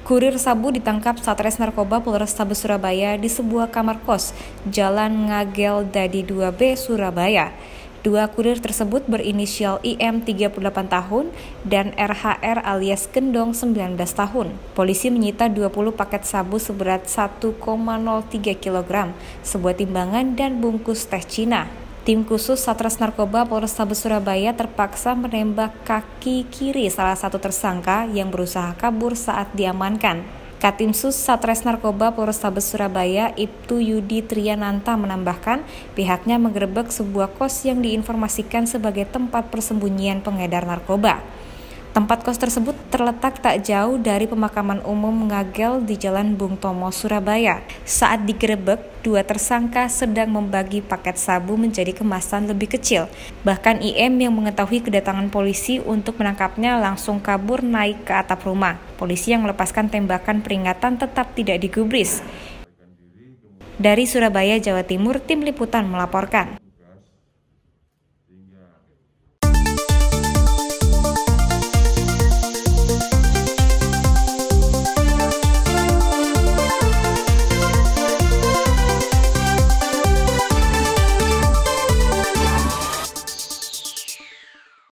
Kurir sabu ditangkap Satres Narkoba Polrestabes Surabaya di sebuah kamar kos, Jalan Ngagel Dadi 2B, Surabaya. Dua kurir tersebut berinisial IM 38 tahun dan RHR alias Gendong 19 tahun. Polisi menyita 20 paket sabu seberat 1,03 kg, sebuah timbangan dan bungkus teh Cina. Tim khusus Satres Narkoba Polrestabes Surabaya terpaksa menembak kaki kiri salah satu tersangka yang berusaha kabur saat diamankan. Katimsus Satres Narkoba Polrestabes Surabaya, Ibtu Yudi Triananta menambahkan, pihaknya menggerebek sebuah kos yang diinformasikan sebagai tempat persembunyian pengedar narkoba. Tempat kos tersebut terletak tak jauh dari pemakaman umum Ngagel di Jalan Bung Tomo, Surabaya. Saat digerebek, dua tersangka sedang membagi paket sabu menjadi kemasan lebih kecil. Bahkan IM yang mengetahui kedatangan polisi untuk menangkapnya langsung kabur naik ke atap rumah. Polisi yang melepaskan tembakan peringatan tetap tidak digubris. Dari Surabaya, Jawa Timur, Tim Liputan melaporkan.